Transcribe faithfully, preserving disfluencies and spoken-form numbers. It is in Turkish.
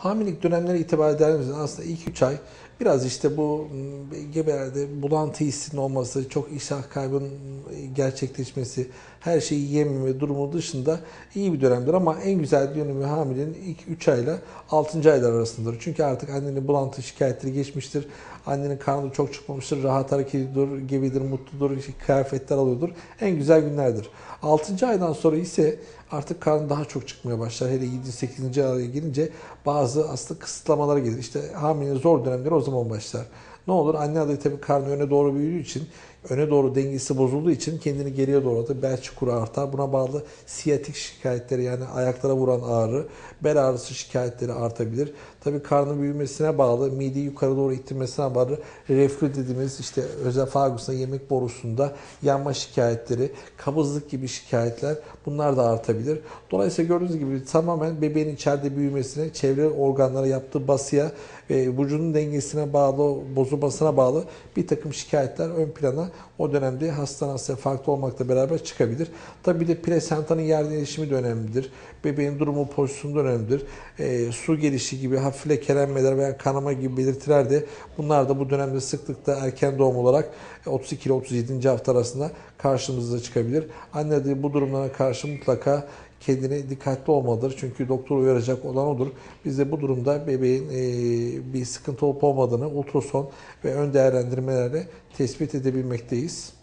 Hamilelik dönemleri itibariyle aslında ilk üç ay biraz işte bu gebelerde bulantı hissinin olması, çok iştah kaybının gerçekleşmesi, her şeyi yiyememe durumu dışında iyi bir dönemdir. Ama en güzel dönemi hamilenin ilk üç ayla altıncı aylar arasındadır. Çünkü artık annenin bulantı şikayetleri geçmiştir. Annenin karnı çok çıkmamıştır, rahat hareket ediyor, gebedir, mutludur, kıyafetler alıyordur. En güzel günlerdir. altıncı aydan sonra ise artık karnı daha çok çıkmaya başlar. Hele yedi sekizinci aya gelince bazı aslında kısıtlamalara gelir. İşte hamilenin zor dönemleri o zaman başlar. Ne olur? Anne adayı tabii karnı öne doğru büyüdüğü için, öne doğru dengesi bozulduğu için kendini geriye doğru atır. Bel çukuru artar. Buna bağlı siyatik şikayetleri, yani ayaklara vuran ağrı, bel ağrısı şikayetleri artabilir. Tabii karnın büyümesine bağlı, mideyi yukarı doğru ittirmesine bağlı reflü dediğimiz işte özefagus yemek borusunda yanma şikayetleri, kabızlık gibi şikayetler, bunlar da artabilir. Dolayısıyla gördüğünüz gibi tamamen bebeğin içeride büyümesine, çevre organlara yaptığı basıya ve vücudun dengesine bağlı, bozulmasına bağlı bir takım şikayetler ön plana o dönemde hastadan hastaya farklı olmakla beraber çıkabilir. Tabii bir de plasentanın yer değişimi de önemlidir. Bebeğin durumu, pozisyonu da önemlidir. E, su gelişi gibi hafif lekelenmeler veya kanama gibi belirtiler de, bunlar da bu dönemde sıklıkla erken doğum olarak otuz iki ile otuz yedinci hafta arasında karşımıza çıkabilir. Anne de bu durumlara karşı mutlaka kendine dikkatli olmalıdır. Çünkü doktor uyaracak olan odur. Biz de bu durumda bebeğin e, bir sıkıntı olup olmadığını ultrason ve ön değerlendirmelerle tespit edebilmekteyiz.